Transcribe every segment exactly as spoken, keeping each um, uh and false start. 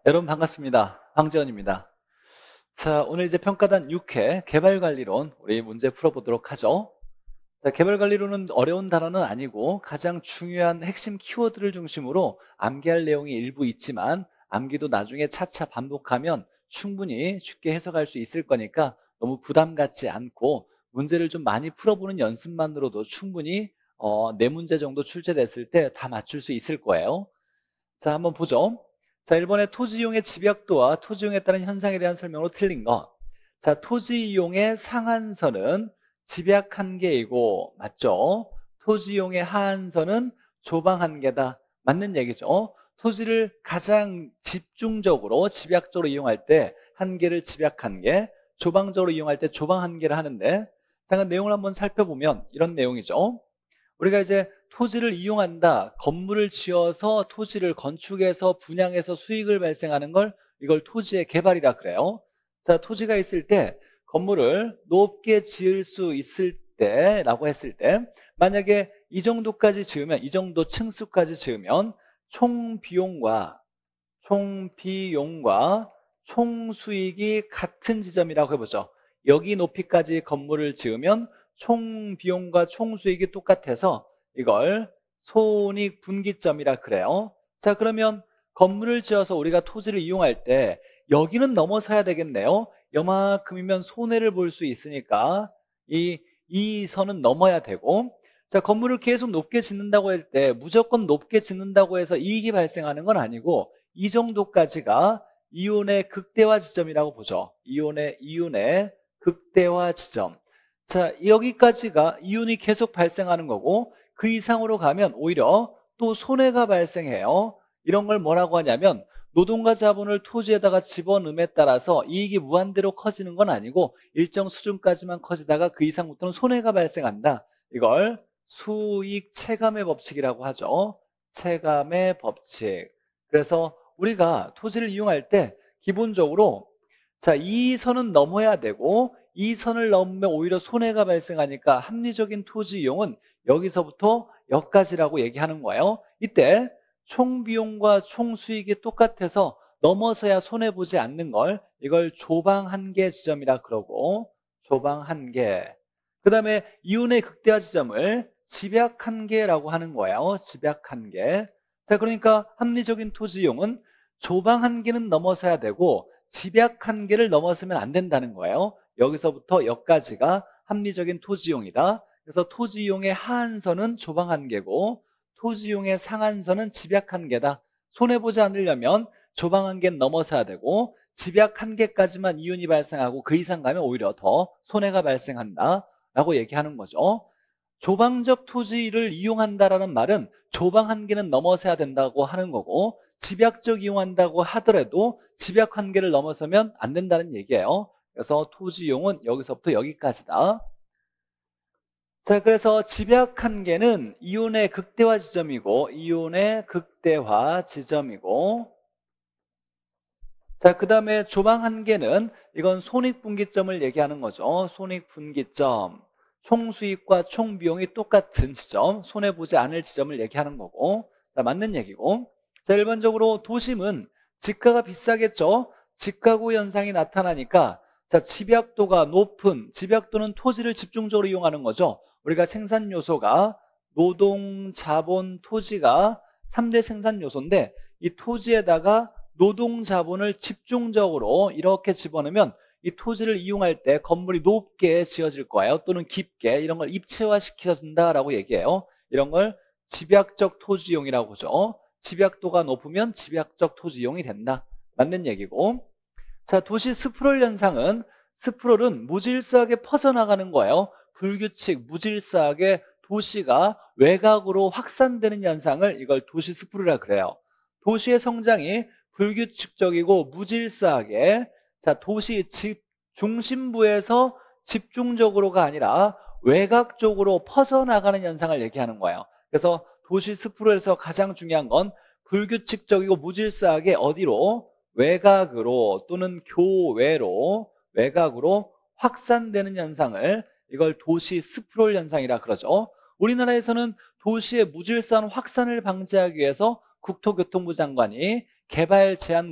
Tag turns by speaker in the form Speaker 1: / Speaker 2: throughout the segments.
Speaker 1: 여러분 반갑습니다. 황재원입니다. 자, 오늘 이제 평가단 육 회 개발관리론 우리 문제 풀어보도록 하죠. 자, 개발관리론은 어려운 단어는 아니고 가장 중요한 핵심 키워드를 중심으로 암기할 내용이 일부 있지만 암기도 나중에 차차 반복하면 충분히 쉽게 해석할 수 있을 거니까 너무 부담 갖지 않고 문제를 좀 많이 풀어보는 연습만으로도 충분히 어, 네 문제 정도 출제됐을 때 다 맞출 수 있을 거예요. 자, 한번 보죠. 자, 일 번에 토지 이용의 집약도와 토지 이용에 따른 현상에 대한 설명으로 틀린 거. 자, 토지 이용의 상한선은 집약 한계이고, 맞죠? 토지 이용의 하한선은 조방 한계다. 맞는 얘기죠. 토지를 가장 집중적으로 집약적으로 이용할 때 한계를 집약 한계, 조방적으로 이용할 때 조방 한계를 하는데, 자, 그 내용을 한번 살펴보면 이런 내용이죠. 우리가 이제 토지를 이용한다, 건물을 지어서 토지를 건축해서 분양해서 수익을 발생하는 걸 이걸 토지의 개발이라 그래요. 자, 토지가 있을 때 건물을 높게 지을 수 있을 때라고 했을 때 만약에 이 정도까지 지으면, 이 정도 층수까지 지으면 총 비용과 총 비용과 총 수익이 같은 지점이라고 해보죠. 여기 높이까지 건물을 지으면 총 비용과 총 수익이 똑같아서 이걸 손익분기점이라 그래요. 자, 그러면 건물을 지어서 우리가 토지를 이용할 때 여기는 넘어서야 되겠네요. 요만큼이면 손해를 볼 수 있으니까 이, 이 선은 넘어야 되고, 자, 건물을 계속 높게 짓는다고 할 때 무조건 높게 짓는다고 해서 이익이 발생하는 건 아니고 이 정도까지가 이윤의 극대화 지점이라고 보죠. 이윤의, 이윤의 극대화 지점. 자, 여기까지가 이윤이 계속 발생하는 거고 그 이상으로 가면 오히려 또 손해가 발생해요. 이런 걸 뭐라고 하냐면 노동과 자본을 토지에다가 집어넣음에 따라서 이익이 무한대로 커지는 건 아니고 일정 수준까지만 커지다가 그 이상부터는 손해가 발생한다. 이걸 수익 체감의 법칙이라고 하죠. 체감의 법칙. 그래서 우리가 토지를 이용할 때 기본적으로 자, 이 선은 넘어야 되고 이 선을 넘으면 오히려 손해가 발생하니까 합리적인 토지 이용은 여기서부터 여기까지라고 얘기하는 거예요. 이때 총 비용과 총 수익이 똑같아서 넘어서야 손해보지 않는 걸 이걸 조방 한계 지점이라 그러고, 조방 한계. 그 다음에 이윤의 극대화 지점을 집약 한계라고 하는 거예요. 집약 한계. 자, 그러니까 합리적인 토지 이용은 조방 한계는 넘어서야 되고 집약 한계를 넘어서면 안 된다는 거예요. 여기서부터 여기까지가 합리적인 토지이용이다. 그래서 토지이용의 하한선은 조방 한계고 토지이용의 상한선은 집약 한계다. 손해보지 않으려면 조방 한계는 넘어서야 되고 집약 한계까지만 이윤이 발생하고 그 이상 가면 오히려 더 손해가 발생한다 라고 얘기하는 거죠. 조방적 토지를 이용한다라는 말은 조방 한계는 넘어서야 된다고 하는 거고 집약적 이용한다고 하더라도 집약 한계를 넘어서면 안 된다는 얘기예요. 그래서 토지 이용은 여기서부터 여기까지다. 자, 그래서 집약 한계는 이윤의 극대화 지점이고 이윤의 극대화 지점이고, 자, 그 다음에 조방 한계는 이건 손익분기점을 얘기하는 거죠. 손익분기점. 총수익과 총비용이 똑같은 지점, 손해보지 않을 지점을 얘기하는 거고, 자, 맞는 얘기고. 자, 일반적으로 도심은 지가가 비싸겠죠. 지가고 현상이 나타나니까 자, 집약도가 높은, 집약도는 토지를 집중적으로 이용하는 거죠. 우리가 생산 요소가 노동, 자본, 토지가 삼 대 생산 요소인데 이 토지에다가 노동, 자본을 집중적으로 이렇게 집어넣으면 이 토지를 이용할 때 건물이 높게 지어질 거예요. 또는 깊게 이런 걸 입체화 시켜준다라고 얘기해요. 이런 걸 집약적 토지 이용이라고 하죠. 집약도가 높으면 집약적 토지 이용이 된다. 맞는 얘기고. 자, 도시 스프롤 현상은 스프롤은 무질서하게 퍼져나가는 거예요. 불규칙, 무질서하게 도시가 외곽으로 확산되는 현상을 이걸 도시 스프롤이라 그래요. 도시의 성장이 불규칙적이고 무질서하게 자, 도시 집 중심부에서 집중적으로가 아니라 외곽 쪽으로 퍼져나가는 현상을 얘기하는 거예요. 그래서 도시 스프롤에서 가장 중요한 건 불규칙적이고 무질서하게 어디로? 외곽으로 또는 교외로, 외곽으로 확산되는 현상을 이걸 도시 스프롤 현상이라 그러죠. 우리나라에서는 도시의 무질서한 확산을 방지하기 위해서 국토교통부 장관이 개발 제한구역,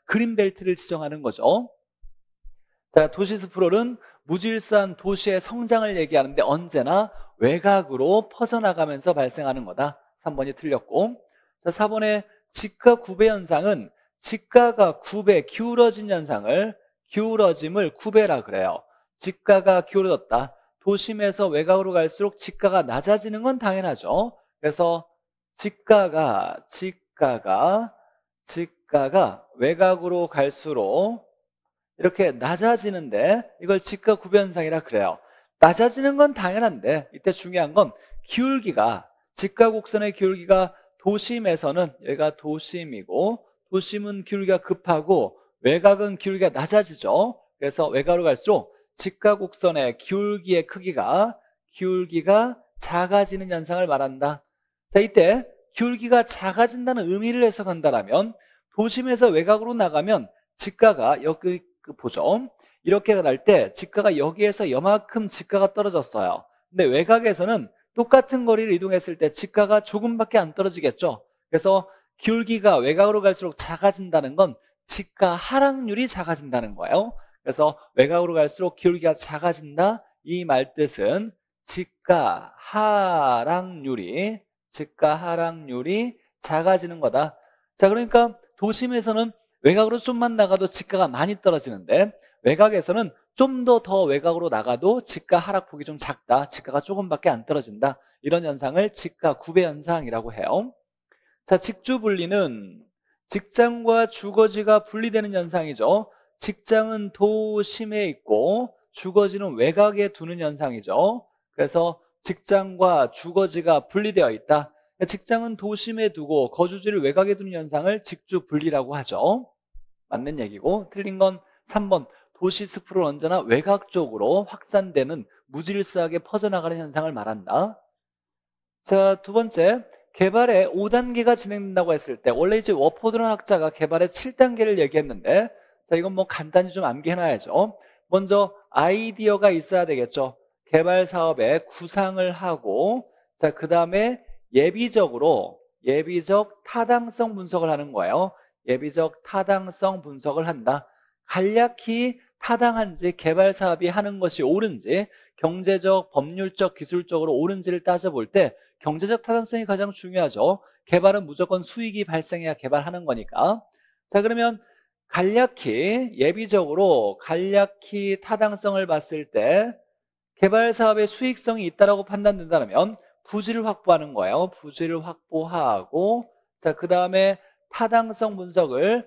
Speaker 1: 그린벨트를 지정하는 거죠. 자, 도시스프롤은 무질서한 도시의 성장을 얘기하는데 언제나 외곽으로 퍼져나가면서 발생하는 거다. 삼 번이 틀렸고, 자, 사 번의 지가 구배 현상은 지가가 구배, 기울어진 현상을, 기울어짐을 구배라 그래요. 지가가 기울어졌다. 도심에서 외곽으로 갈수록 지가가 낮아지는 건 당연하죠. 그래서 지가가, 지가가, 지가가 외곽으로 갈수록 이렇게 낮아지는데 이걸 지가 구배 현상이라 그래요. 낮아지는 건 당연한데 이때 중요한 건 기울기가, 지가 곡선의 기울기가 도심에서는, 여기가 도심이고 도심은 기울기가 급하고 외곽은 기울기가 낮아지죠. 그래서 외곽으로 갈수록 지가 곡선의 기울기의 크기가, 기울기가 작아지는 현상을 말한다. 자, 이때 기울기가 작아진다는 의미를 해석한다면 도심에서 외곽으로 나가면 지가가 여기 보죠. 이렇게 날 때 지가가 여기에서 여만큼 지가가 떨어졌어요. 근데 외곽에서는 똑같은 거리를 이동했을 때 지가가 조금밖에 안 떨어지겠죠. 그래서 기울기가 외곽으로 갈수록 작아진다는 건 지가 하락률이 작아진다는 거예요. 그래서 외곽으로 갈수록 기울기가 작아진다, 이 말뜻은 지가 하락률이, 지가 하락률이 작아지는 거다. 자, 그러니까 도심에서는 외곽으로 좀만 나가도 지가가 많이 떨어지는데 외곽에서는 좀 더 더 외곽으로 나가도 지가 하락폭이 좀 작다, 지가가 조금밖에 안 떨어진다, 이런 현상을 지가 구배 현상이라고 해요. 자, 직주분리는 직장과 주거지가 분리되는 현상이죠. 직장은 도심에 있고 주거지는 외곽에 두는 현상이죠. 그래서 직장과 주거지가 분리되어 있다. 직장은 도심에 두고 거주지를 외곽에 두는 현상을 직주분리라고 하죠. 맞는 얘기고, 틀린 건 삼 번 도시스프롤은 언제나 외곽 쪽으로 확산되는, 무질서하게 퍼져나가는 현상을 말한다. 자, 두 번째, 개발의 오 단계가 진행된다고 했을 때 원래 이제 워포드란 학자가 개발의 칠 단계를 얘기했는데, 자, 이건 뭐 간단히 좀 암기해놔야죠. 먼저 아이디어가 있어야 되겠죠. 개발 사업의 구상을 하고, 자, 그 다음에 예비적으로 예비적 타당성 분석을 하는 거예요. 예비적 타당성 분석을 한다. 간략히 타당한지, 개발 사업이 하는 것이 옳은지, 경제적, 법률적, 기술적으로 옳은지를 따져볼 때 경제적 타당성이 가장 중요하죠. 개발은 무조건 수익이 발생해야 개발하는 거니까. 자, 그러면 간략히, 예비적으로 간략히 타당성을 봤을 때 개발 사업의 수익성이 있다라고 판단된다면 부지를 확보하는 거예요. 부지를 확보하고, 자, 그 다음에 타당성 분석을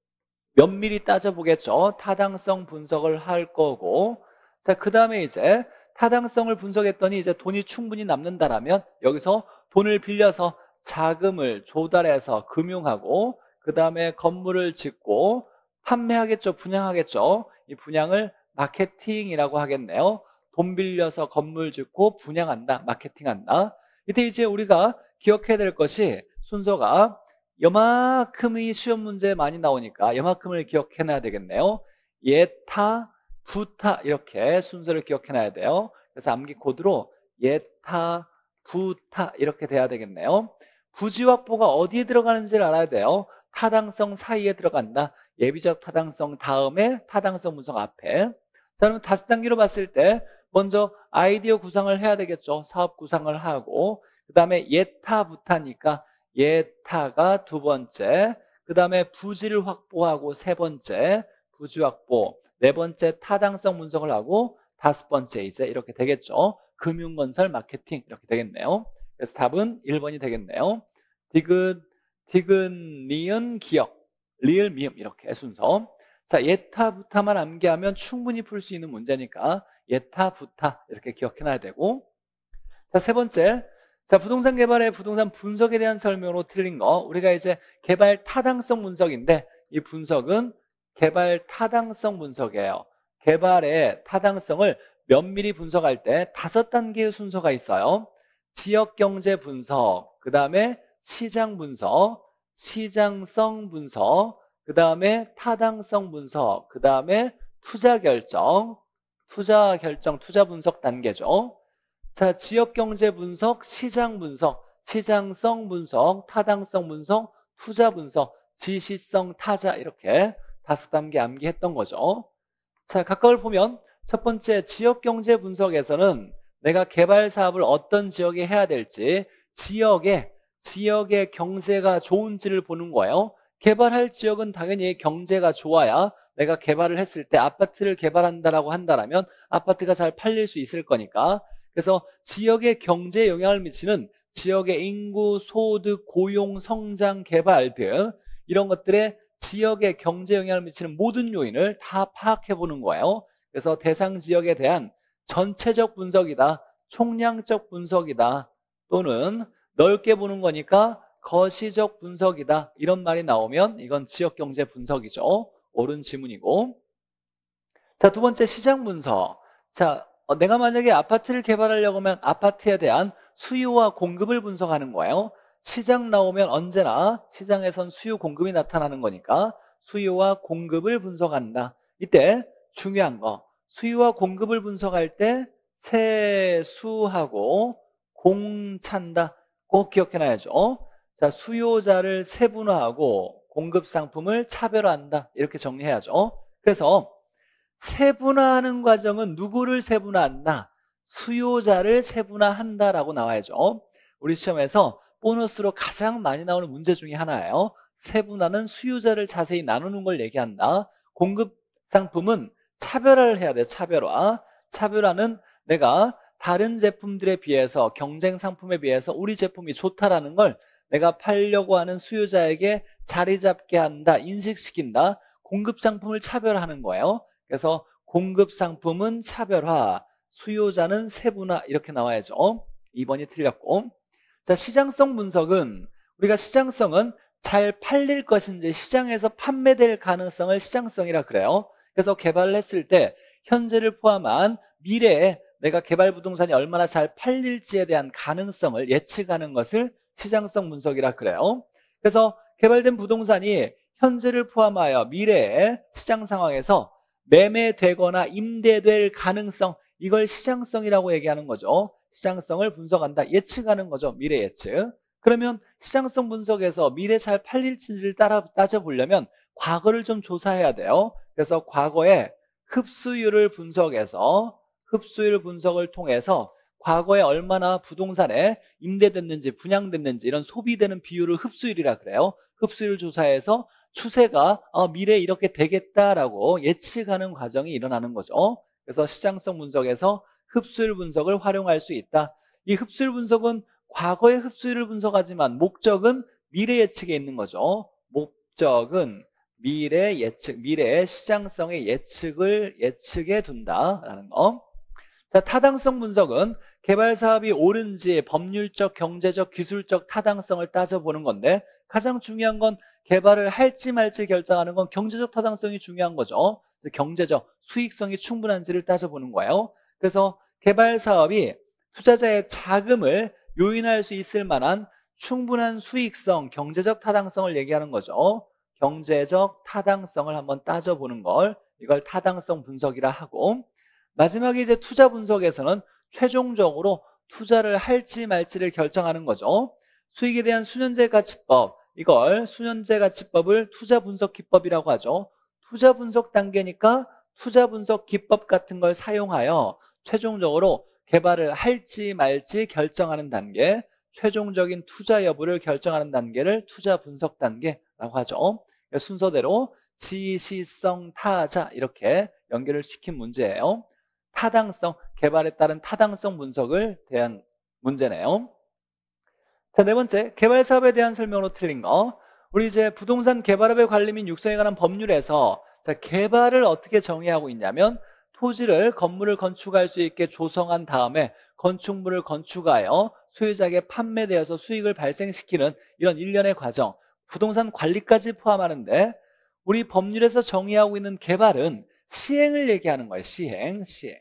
Speaker 1: 면밀히 따져보겠죠. 타당성 분석을 할 거고, 자, 그 다음에 이제 타당성을 분석했더니 이제 돈이 충분히 남는다라면 여기서 돈을 빌려서 자금을 조달해서 금융하고, 그 다음에 건물을 짓고 판매하겠죠. 분양하겠죠. 이 분양을 마케팅이라고 하겠네요. 돈 빌려서 건물 짓고 분양한다, 마케팅한다. 이때 이제 우리가 기억해야 될 것이, 순서가 요만큼의 시험 문제 많이 나오니까 요만큼을 기억해놔야 되겠네요. 예타, 부타, 이렇게 순서를 기억해놔야 돼요. 그래서 암기 코드로 예타, 부타 이렇게 돼야 되겠네요. 부지 확보가 어디에 들어가는지를 알아야 돼요. 타당성 사이에 들어간다. 예비적 타당성 다음에 타당성 분석 앞에. 자, 그러면 다섯 단계로 봤을 때 먼저 아이디어 구상을 해야 되겠죠. 사업 구상을 하고, 그 다음에 예타, 부타니까 예타가 두 번째, 그 다음에 부지를 확보하고 세 번째, 부지 확보, 네 번째 타당성 분석을 하고, 다섯 번째 이제 이렇게 되겠죠. 금융건설 마케팅 이렇게 되겠네요. 그래서 답은 일 번이 되겠네요. 디귿, 디귿, 니은, 기역, 리을, 미음 이렇게 순서. 자, 예타, 부타만 암기하면 충분히 풀 수 있는 문제니까 예타, 부타 이렇게 기억해놔야 되고, 자, 세 번째, 자, 부동산 개발의 부동산 분석에 대한 설명으로 틀린 거, 우리가 이제 개발 타당성 분석인데 이 분석은 개발 타당성 분석이에요. 개발의 타당성을 면밀히 분석할 때 다섯 단계의 순서가 있어요. 지역경제 분석, 그 다음에 시장 분석, 시장성 분석, 그 다음에 타당성 분석, 그 다음에 투자 결정, 투자 결정, 투자 분석 단계죠. 자, 지역경제 분석, 시장 분석, 시장성 분석, 타당성 분석, 투자 분석, 지시성 타자 이렇게 다섯 단계 암기했던 거죠. 자, 각각을 보면 첫 번째 지역경제 분석에서는 내가 개발 사업을 어떤 지역에 해야 될지 지역의 지역의 경제가 좋은지를 보는 거예요. 개발할 지역은 당연히 경제가 좋아야 내가 개발을 했을 때 아파트를 개발한다라고 한다라면 아파트가 잘 팔릴 수 있을 거니까. 그래서 지역의 경제에 영향을 미치는 지역의 인구, 소득, 고용, 성장, 개발 등 이런 것들에 지역의 경제 영향을 미치는 모든 요인을 다 파악해 보는 거예요. 그래서 대상 지역에 대한 전체적 분석이다, 총량적 분석이다, 또는 넓게 보는 거니까 거시적 분석이다, 이런 말이 나오면 이건 지역경제 분석이죠. 옳은 지문이고. 자, 두 번째 시장 분석. 자, 어, 내가 만약에 아파트를 개발하려고 하면 아파트에 대한 수요와 공급을 분석하는 거예요. 시장 나오면 언제나 시장에선 수요 공급이 나타나는 거니까 수요와 공급을 분석한다. 이때 중요한 거, 수요와 공급을 분석할 때 세수하고 공찬다. 꼭 기억해놔야죠. 자, 수요자를 세분화하고 공급 상품을 차별화한다. 이렇게 정리해야죠. 그래서 세분화하는 과정은 누구를 세분화한다? 수요자를 세분화한다라고 나와야죠. 우리 시험에서 보너스로 가장 많이 나오는 문제 중에 하나예요. 세분화는 수요자를 자세히 나누는 걸 얘기한다. 공급 상품은 차별화를 해야 돼. 차별화. 차별화는 내가 다른 제품들에 비해서 경쟁 상품에 비해서 우리 제품이 좋다라는 걸 내가 팔려고 하는 수요자에게 자리 잡게 한다. 인식시킨다. 공급 상품을 차별화하는 거예요. 그래서 공급 상품은 차별화, 수요자는 세분화, 이렇게 나와야죠. 이 번이 틀렸고. 자, 시장성 분석은 우리가 시장성은 잘 팔릴 것인지 시장에서 판매될 가능성을 시장성이라 그래요. 그래서 개발을 했을 때 현재를 포함한 미래에 내가 개발 부동산이 얼마나 잘 팔릴지에 대한 가능성을 예측하는 것을 시장성 분석이라 그래요. 그래서 개발된 부동산이 현재를 포함하여 미래의 시장 상황에서 매매되거나 임대될 가능성, 이걸 시장성이라고 얘기하는 거죠. 시장성을 분석한다, 예측하는 거죠. 미래 예측. 그러면 시장성 분석에서 미래 잘 팔릴지를 따라 따져보려면 과거를 좀 조사해야 돼요. 그래서 과거의 흡수율을 분석해서 흡수율 분석을 통해서 과거에 얼마나 부동산에 임대됐는지 분양됐는지 이런 소비되는 비율을 흡수율이라 그래요. 흡수율 조사해서 추세가 어, 미래에 이렇게 되겠다라고 예측하는 과정이 일어나는 거죠. 그래서 시장성 분석에서 흡수율 분석을 활용할 수 있다. 이 흡수율 분석은 과거의 흡수율을 분석하지만 목적은 미래 예측에 있는 거죠. 목적은 미래 예측, 미래의 시장성의 예측을 예측해 둔다라는 거. 자, 타당성 분석은 개발 사업이 옳은지 법률적, 경제적, 기술적 타당성을 따져보는 건데 가장 중요한 건 개발을 할지 말지 결정하는 건 경제적 타당성이 중요한 거죠. 경제적 수익성이 충분한지를 따져보는 거예요. 그래서 개발 사업이 투자자의 자금을 요인할 수 있을 만한 충분한 수익성, 경제적 타당성을 얘기하는 거죠. 경제적 타당성을 한번 따져보는 걸, 이걸 타당성 분석이라 하고, 마지막에 이제 투자 분석에서는 최종적으로 투자를 할지 말지를 결정하는 거죠. 수익에 대한 수년제 가치법, 이걸 수년제 가치법을 투자 분석 기법이라고 하죠. 투자 분석 단계니까 투자 분석 기법 같은 걸 사용하여 최종적으로 개발을 할지 말지 결정하는 단계, 최종적인 투자 여부를 결정하는 단계를 투자 분석 단계라고 하죠. 순서대로 지시성, 타자 이렇게 연결을 시킨 문제예요. 타당성, 개발에 따른 타당성 분석을 대한 문제네요. 자, 네 번째, 개발 사업에 대한 설명으로 틀린 거. 우리 이제 부동산 개발업의 관리 및 육성에 관한 법률에서 자, 개발을 어떻게 정의하고 있냐면 토지를 건물을 건축할 수 있게 조성한 다음에 건축물을 건축하여 소유자에게 판매되어서 수익을 발생시키는 이런 일련의 과정, 부동산 관리까지 포함하는데 우리 법률에서 정의하고 있는 개발은 시행을 얘기하는 거예요. 시행, 시행.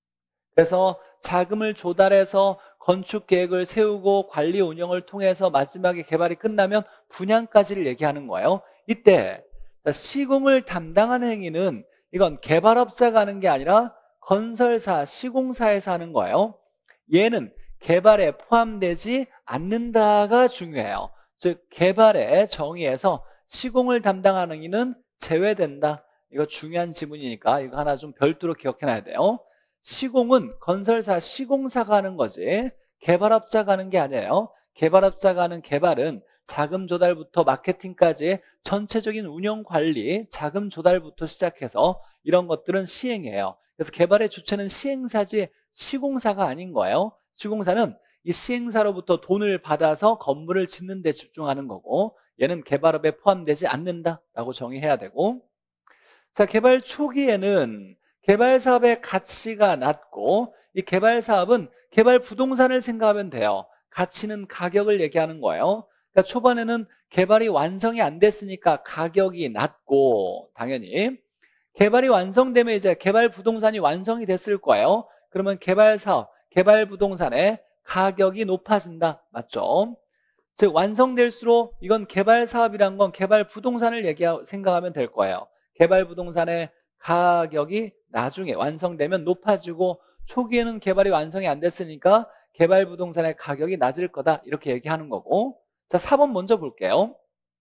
Speaker 1: 그래서 자금을 조달해서 건축 계획을 세우고 관리 운영을 통해서 마지막에 개발이 끝나면 분양까지를 얘기하는 거예요. 이때 시공을 담당하는 행위는 이건 개발업자가 하는 게 아니라 건설사, 시공사에서 하는 거예요. 얘는 개발에 포함되지 않는다가 중요해요. 즉 개발의 정의에서 시공을 담당하는 이는 제외된다. 이거 중요한 지문이니까 이거 하나 좀 별도로 기억해놔야 돼요. 시공은 건설사, 시공사가 하는 거지 개발업자가 하는 게 아니에요. 개발업자가 하는 개발은 자금 조달부터 마케팅까지 전체적인 운영 관리, 자금 조달부터 시작해서 이런 것들은 시행이에요. 그래서 개발의 주체는 시행사지 시공사가 아닌 거예요. 시공사는 이 시행사로부터 돈을 받아서 건물을 짓는 데 집중하는 거고 얘는 개발업에 포함되지 않는다라고 정의해야 되고, 자, 개발 초기에는 개발 사업의 가치가 낮고 이 개발 사업은 개발 부동산을 생각하면 돼요. 가치는 가격을 얘기하는 거예요. 그러니까 초반에는 개발이 완성이 안 됐으니까 가격이 낮고, 당연히 개발이 완성되면 이제 개발 부동산이 완성이 됐을 거예요. 그러면 개발 사업, 개발 부동산의 가격이 높아진다. 맞죠? 즉 완성될수록 이건 개발 사업이란 건 개발 부동산을 얘기하 생각하면 될 거예요. 개발 부동산의 가격이 나중에 완성되면 높아지고 초기에는 개발이 완성이 안 됐으니까 개발 부동산의 가격이 낮을 거다 이렇게 얘기하는 거고, 자 사 번 먼저 볼게요.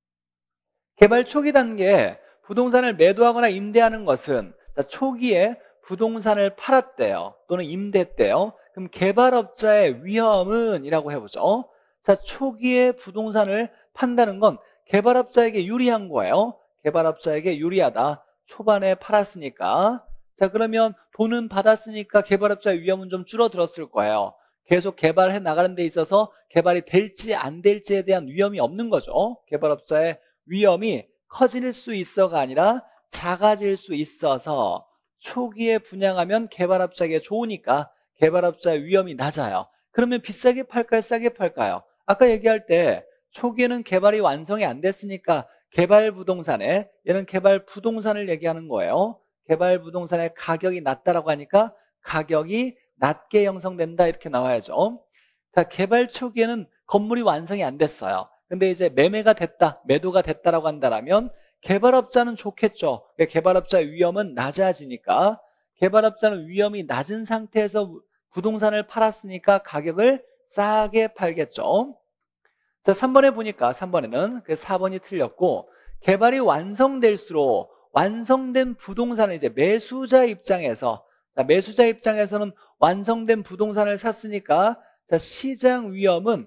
Speaker 1: 개발 초기 단계에 부동산을 매도하거나 임대하는 것은 자 초기에 부동산을 팔았대요 또는 임대했대요. 그럼 개발업자의 위험은 이라고 해보죠. 자 초기에 부동산을 판다는 건 개발업자에게 유리한 거예요. 개발업자에게 유리하다. 초반에 팔았으니까. 자 그러면 돈은 받았으니까 개발업자의 위험은 좀 줄어들었을 거예요. 계속 개발해 나가는 데 있어서 개발이 될지 안 될지에 대한 위험이 없는 거죠. 개발업자의 위험이 커질 수 있어가 아니라 작아질 수 있어서 초기에 분양하면 개발업자에게 좋으니까 개발업자의 위험이 낮아요. 그러면 비싸게 팔까요? 싸게 팔까요? 아까 얘기할 때 초기에는 개발이 완성이 안 됐으니까 개발 부동산에, 얘는 개발 부동산을 얘기하는 거예요. 개발 부동산의 가격이 낮다라고 하니까 가격이 낮게 형성된다 이렇게 나와야죠. 자, 개발 초기에는 건물이 완성이 안 됐어요. 근데 이제 매매가 됐다, 매도가 됐다라고 한다면 개발업자는 좋겠죠. 개발업자의 위험은 낮아지니까 개발업자는 위험이 낮은 상태에서 부동산을 팔았으니까 가격을 싸게 팔겠죠. 자, 삼 번에 보니까 삼 번에는 사 번이 틀렸고, 개발이 완성될수록 완성된 부동산을 이제 매수자 입장에서, 자, 매수자 입장에서는 완성된 부동산을 샀으니까 자, 시장 위험은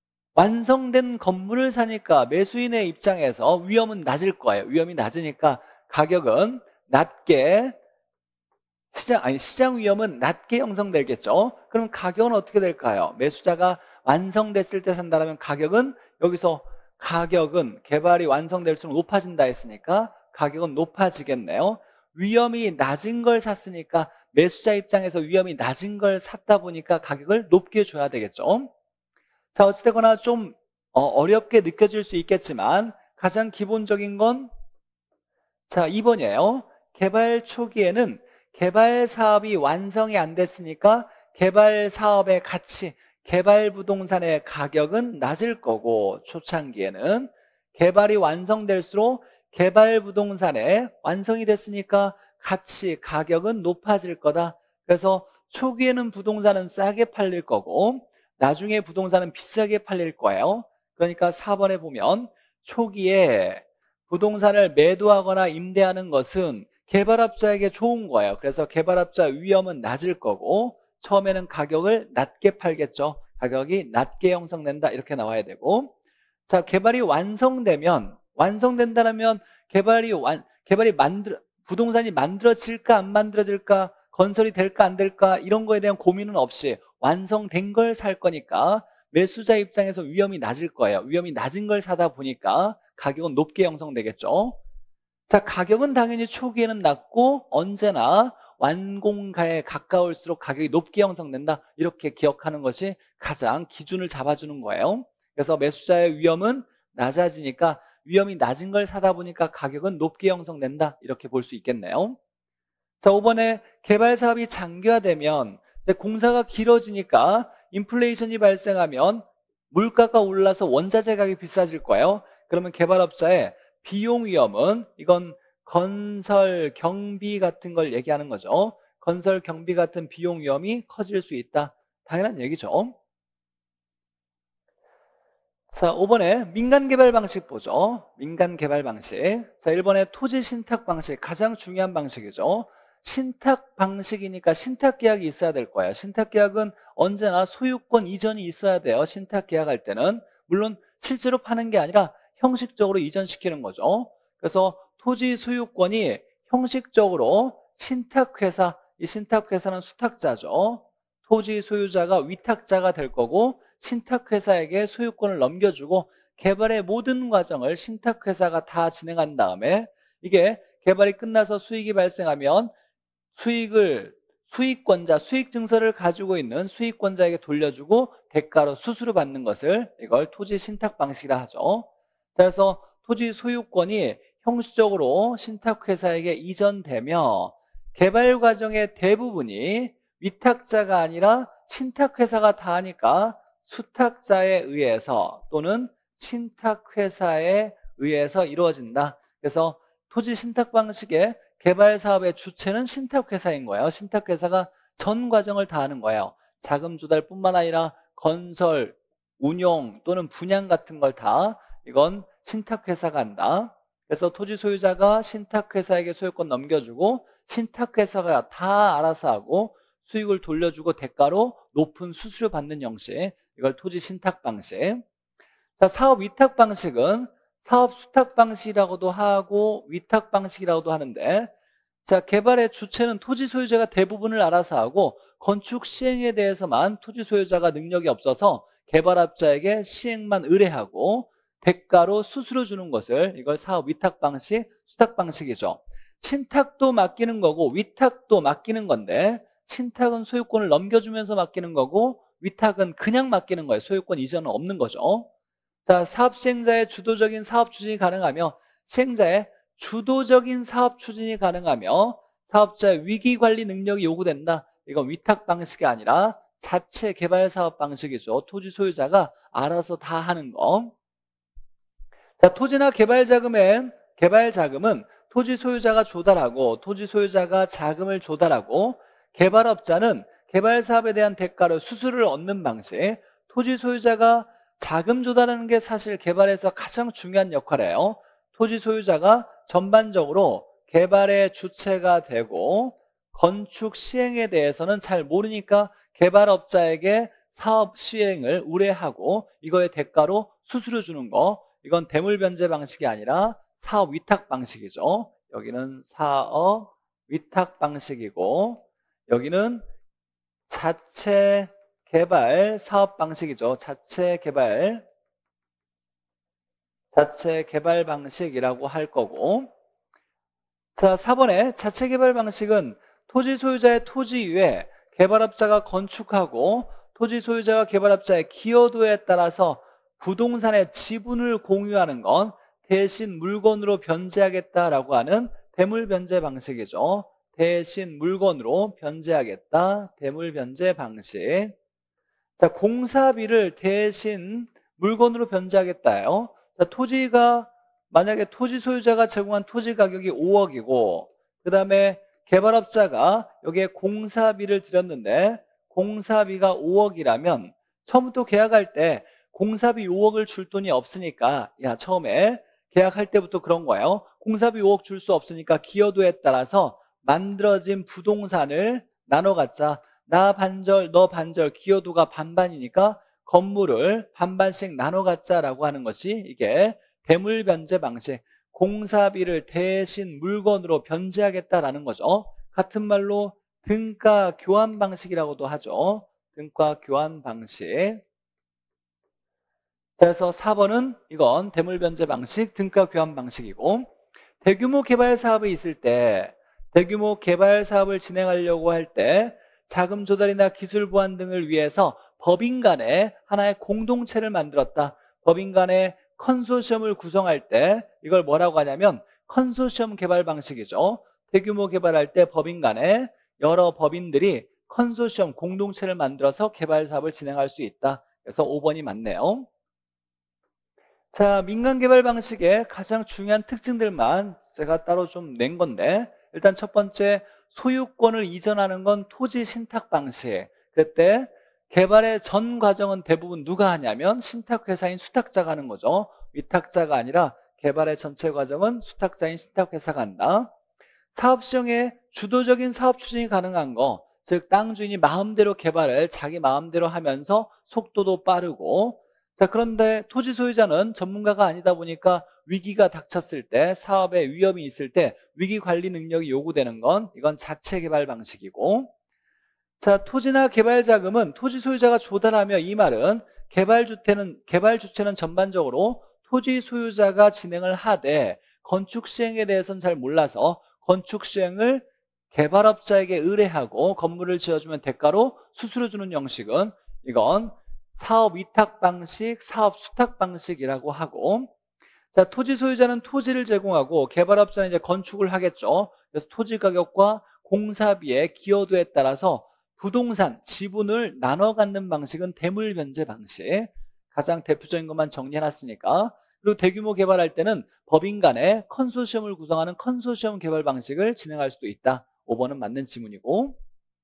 Speaker 1: 완성된 건물을 사니까 매수인의 입장에서 위험은 낮을 거예요. 위험이 낮으니까 가격은 낮게, 시장 아니 시장 위험은 낮게 형성되겠죠. 그럼 가격은 어떻게 될까요? 매수자가 완성됐을 때 산다면 가격은, 여기서 가격은 개발이 완성될수록 높아진다 했으니까 가격은 높아지겠네요. 위험이 낮은 걸 샀으니까 매수자 입장에서 위험이 낮은 걸 샀다 보니까 가격을 높게 줘야 되겠죠. 자, 어찌되거나 좀 어렵게 느껴질 수 있겠지만 가장 기본적인 건 자, 이 번이에요. 개발 초기에는 개발 사업이 완성이 안 됐으니까 개발 사업의 가치, 개발 부동산의 가격은 낮을 거고, 초창기에는 개발이 완성될수록 개발 부동산의 완성이 됐으니까 가치, 가격은 높아질 거다. 그래서 초기에는 부동산은 싸게 팔릴 거고 나중에 부동산은 비싸게 팔릴 거예요. 그러니까 사 번에 보면 초기에 부동산을 매도하거나 임대하는 것은 개발업자에게 좋은 거예요. 그래서 개발업자 위험은 낮을 거고 처음에는 가격을 낮게 팔겠죠. 가격이 낮게 형성된다 이렇게 나와야 되고, 자 개발이 완성되면, 완성된다면 개발이 완 개발이 만들어 부동산이 만들어질까 안 만들어질까, 건설이 될까 안 될까 이런 거에 대한 고민은 없이 완성된 걸 살 거니까 매수자 입장에서 위험이 낮을 거예요. 위험이 낮은 걸 사다 보니까 가격은 높게 형성되겠죠. 자, 가격은 당연히 초기에는 낮고 언제나 완공가에 가까울수록 가격이 높게 형성된다 이렇게 기억하는 것이 가장 기준을 잡아주는 거예요. 그래서 매수자의 위험은 낮아지니까 위험이 낮은 걸 사다 보니까 가격은 높게 형성된다 이렇게 볼 수 있겠네요. 자, 오 번에 개발 사업이 장기화되면 이제 공사가 길어지니까 인플레이션이 발생하면 물가가 올라서 원자재 가격이 비싸질 거예요. 그러면 개발업자의 비용 위험은, 이건 건설 경비 같은 걸 얘기하는 거죠. 건설 경비 같은 비용 위험이 커질 수 있다. 당연한 얘기죠. 자, 오 번에 민간 개발 방식 보죠. 민간 개발 방식. 자, 일 번에 토지 신탁 방식. 가장 중요한 방식이죠. 신탁 방식이니까 신탁 계약이 있어야 될 거예요. 신탁 계약은 언제나 소유권 이전이 있어야 돼요. 신탁 계약할 때는. 물론 실제로 파는 게 아니라 형식적으로 이전시키는 거죠. 그래서 토지 소유권이 형식적으로 신탁회사, 이 신탁회사는 수탁자죠. 토지 소유자가 위탁자가 될 거고 신탁회사에게 소유권을 넘겨주고 개발의 모든 과정을 신탁회사가 다 진행한 다음에 이게 개발이 끝나서 수익이 발생하면 수익을 수익권자, 수익증서를 가지고 있는 수익권자에게 돌려주고 대가로 수수료 받는 것을 이걸 토지 신탁 방식이라 하죠. 그래서 토지 소유권이 형식적으로 신탁회사에게 이전되며 개발 과정의 대부분이 위탁자가 아니라 신탁회사가 다 하니까 수탁자에 의해서 또는 신탁회사에 의해서 이루어진다. 그래서 토지 신탁 방식의 개발 사업의 주체는 신탁회사인 거예요. 신탁회사가 전 과정을 다 하는 거예요. 자금 조달뿐만 아니라 건설, 운용 또는 분양 같은 걸 다 이건 신탁회사가 한다. 그래서 토지 소유자가 신탁회사에게 소유권 넘겨주고 신탁회사가 다 알아서 하고 수익을 돌려주고 대가로 높은 수수료 받는 형식, 이걸 토지 신탁 방식. 자, 사업 위탁 방식은 사업 수탁 방식이라고도 하고 위탁 방식이라고도 하는데, 자, 개발의 주체는 토지 소유자가 대부분을 알아서 하고 건축 시행에 대해서만 토지 소유자가 능력이 없어서 개발업자에게 시행만 의뢰하고 대가로 수수료 주는 것을 이걸 사업 위탁 방식, 수탁 방식이죠. 신탁도 맡기는 거고 위탁도 맡기는 건데, 신탁은 소유권을 넘겨주면서 맡기는 거고 위탁은 그냥 맡기는 거예요. 소유권 이전은 없는 거죠. 자, 사업 시행자의 주도적인 사업 추진이 가능하며 시행자의 주도적인 사업 추진이 가능하며 사업자의 위기 관리 능력이 요구된다. 이건 위탁 방식이 아니라 자체 개발 사업 방식이죠. 토지 소유자가 알아서 다 하는 거. 자, 토지나 개발 자금엔 개발 자금은 토지 소유자가 조달하고 토지 소유자가 자금을 조달하고 개발업자는 개발 사업에 대한 대가로 수수료를 얻는 방식. 토지 소유자가 자금 조달하는 게 사실 개발에서 가장 중요한 역할이에요. 토지 소유자가 전반적으로 개발의 주체가 되고 건축 시행에 대해서는 잘 모르니까 개발업자에게 사업 시행을 의뢰하고 이거의 대가로 수수료 주는 거. 이건 대물 변제 방식이 아니라 사업 위탁 방식이죠. 여기는 사업 위탁 방식이고 여기는 자체 개발 사업 방식이죠. 자체 개발 자체 개발 방식이라고 할 거고, 자, 사 번에 자체 개발 방식은 토지 소유자의 토지 위에 개발업자가 건축하고 토지 소유자가 개발업자의 기여도에 따라서 부동산의 지분을 공유하는 건 대신 물건으로 변제하겠다라고 하는 대물 변제 방식이죠. 대신 물건으로 변제하겠다. 대물 변제 방식. 자, 공사비를 대신 물건으로 변제하겠다요. 자, 토지가 만약에 토지 소유자가 제공한 토지 가격이 오억이고 그 다음에 개발업자가 여기에 공사비를 들였는데 공사비가 오억이라면 처음부터 계약할 때 공사비 오억을 줄 돈이 없으니까 야 처음에 계약할 때부터 그런 거예요. 공사비 오억 줄 수 없으니까 기여도에 따라서 만들어진 부동산을 나눠 갖자. 나 반절 너 반절 기여도가 반반이니까 건물을 반반씩 나눠 갖자라고 하는 것이 이게 대물 변제 방식. 공사비를 대신 물건으로 변제하겠다라는 거죠. 같은 말로 등가 교환 방식이라고도 하죠. 등가 교환 방식. 그래서 사 번은 이건 대물 변제 방식, 등가 교환 방식이고, 대규모 개발 사업이 있을 때 대규모 개발 사업을 진행하려고 할 때 자금 조달이나 기술 보완 등을 위해서 법인 간에 하나의 공동체를 만들었다. 법인 간에 컨소시엄을 구성할 때 이걸 뭐라고 하냐면 컨소시엄 개발 방식이죠. 대규모 개발할 때 법인 간에 여러 법인들이 컨소시엄 공동체를 만들어서 개발 사업을 진행할 수 있다. 그래서 오 번이 맞네요. 자, 민간 개발 방식의 가장 중요한 특징들만 제가 따로 좀 낸 건데, 일단 첫 번째, 소유권을 이전하는 건 토지 신탁 방식. 그때 개발의 전 과정은 대부분 누가 하냐면 신탁회사인 수탁자가 하는 거죠. 위탁자가 아니라 개발의 전체 과정은 수탁자인 신탁회사가 한다. 사업 시정에 주도적인 사업 추진이 가능한 거, 즉 땅 주인이 마음대로 개발을 자기 마음대로 하면서 속도도 빠르고, 자 그런데 토지 소유자는 전문가가 아니다 보니까 위기가 닥쳤을 때, 사업에 위험이 있을 때 위기 관리 능력이 요구되는 건 이건 자체 개발 방식이고, 자 토지나 개발 자금은 토지 소유자가 조달하며, 이 말은 개발 주체는 개발 주체는 전반적으로 토지 소유자가 진행을 하되 건축 시행에 대해서는 잘 몰라서 건축 시행을 개발업자에게 의뢰하고 건물을 지어주면 대가로 수수료 주는 형식은 이건 사업 위탁 방식, 사업 수탁 방식이라고 하고, 자 토지 소유자는 토지를 제공하고 개발업자는 이제 건축을 하겠죠. 그래서 토지 가격과 공사비의 기여도에 따라서 부동산, 지분을 나눠 갖는 방식은 대물 변제 방식. 가장 대표적인 것만 정리해놨으니까. 그리고 대규모 개발할 때는 법인 간의 컨소시엄을 구성하는 컨소시엄 개발 방식을 진행할 수도 있다. 오 번은 맞는 지문이고.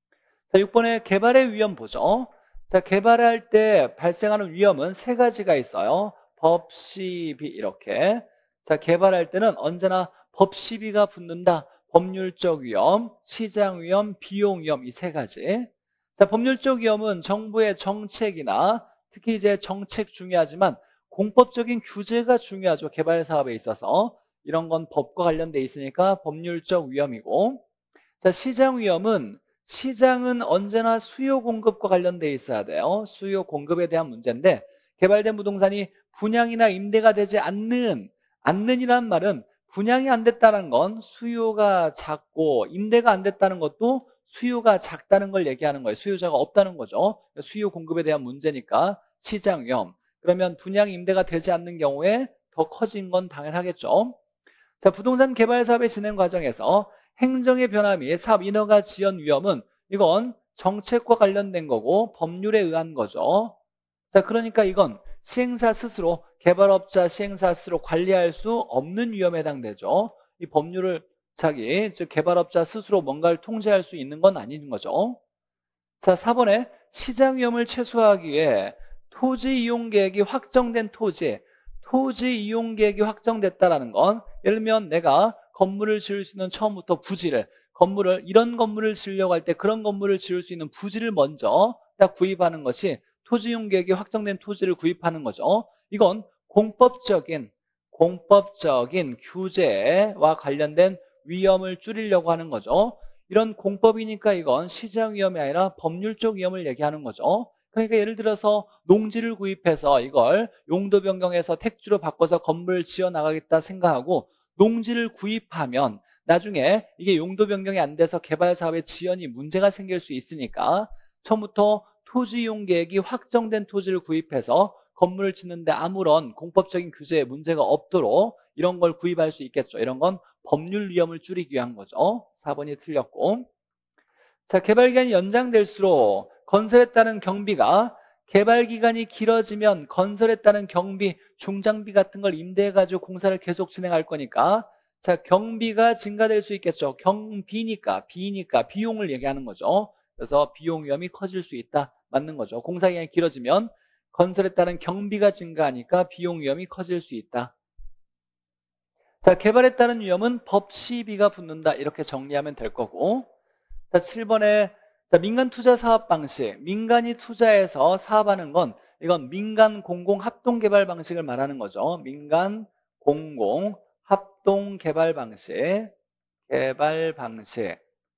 Speaker 1: 자, 육 번에 개발의 위험 보죠. 자, 개발할 때 발생하는 위험은 세 가지가 있어요. 법, 시비 이렇게. 자, 개발할 때는 언제나 법, 시비가 붙는다. 법률적 위험, 시장 위험, 비용 위험, 이 세 가지. 자, 법률적 위험은 정부의 정책이나 특히 이제 정책 중요하지만 공법적인 규제가 중요하죠. 개발 사업에 있어서. 이런 건 법과 관련돼 있으니까 법률적 위험이고. 자, 시장 위험은 시장은 언제나 수요 공급과 관련돼 있어야 돼요. 수요 공급에 대한 문제인데, 개발된 부동산이 분양이나 임대가 되지 않는, 않는이란 말은 분양이 안 됐다는 건 수요가 작고, 임대가 안 됐다는 것도 수요가 작다는 걸 얘기하는 거예요. 수요자가 없다는 거죠. 수요 공급에 대한 문제니까 시장 위험. 그러면 분양 임대가 되지 않는 경우에 더 커진 건 당연하겠죠. 자, 부동산 개발 사업의 진행 과정에서 행정의 변화 및 사업 인허가 지연 위험은 이건 정책과 관련된 거고 법률에 의한 거죠. 자, 그러니까 이건 시행사 스스로, 개발업자 시행사 스스로 관리할 수 없는 위험에 해당되죠. 이 법률을 자기, 즉 개발업자 스스로 뭔가를 통제할 수 있는 건 아닌 거죠. 자, 사 번에 시장 위험을 최소화하기 위해 토지 이용 계획이 확정된 토지에, 토지 이용 계획이 확정됐다라는 건, 예를 들면 내가 건물을 지을 수 있는 처음부터 부지를, 건물을 이런 건물을 지으려고 할 때 그런 건물을 지을 수 있는 부지를 먼저 딱 구입하는 것이 토지 이용 계획이 확정된 토지를 구입하는 거죠. 이건 공법적인 공법적인 규제와 관련된 위험을 줄이려고 하는 거죠. 이런 공법이니까 이건 시장 위험이 아니라 법률적 위험을 얘기하는 거죠. 그러니까 예를 들어서 농지를 구입해서 이걸 용도 변경해서 택지로 바꿔서 건물을 지어 나가겠다 생각하고 농지를 구입하면 나중에 이게 용도 변경이 안 돼서 개발 사업의 지연이 문제가 생길 수 있으니까 처음부터 토지 이용 계획이 확정된 토지를 구입해서 건물을 짓는데 아무런 공법적인 규제에 문제가 없도록 이런 걸 구입할 수 있겠죠. 이런 건 법률 위험을 줄이기 위한 거죠. 사 번이 틀렸고. 자, 개발 기간이 연장될수록 건설에 따른 경비가, 개발 기간이 길어지면 건설에 따른 경비, 중장비 같은 걸 임대해가지고 공사를 계속 진행할 거니까, 자, 경비가 증가될 수 있겠죠. 경비니까, 비니까 비용을 얘기하는 거죠. 그래서 비용 위험이 커질 수 있다. 맞는 거죠. 공사 기간이 길어지면 건설에 따른 경비가 증가하니까 비용 위험이 커질 수 있다. 자, 개발에 따른 위험은 법, 시비가 붙는다. 이렇게 정리하면 될 거고. 자, 칠 번에 자, 민간 투자 사업 방식. 민간이 투자해서 사업하는 건 이건 민간 공공 합동 개발 방식을 말하는 거죠. 민간 공공 합동 개발 방식. 개발 방식.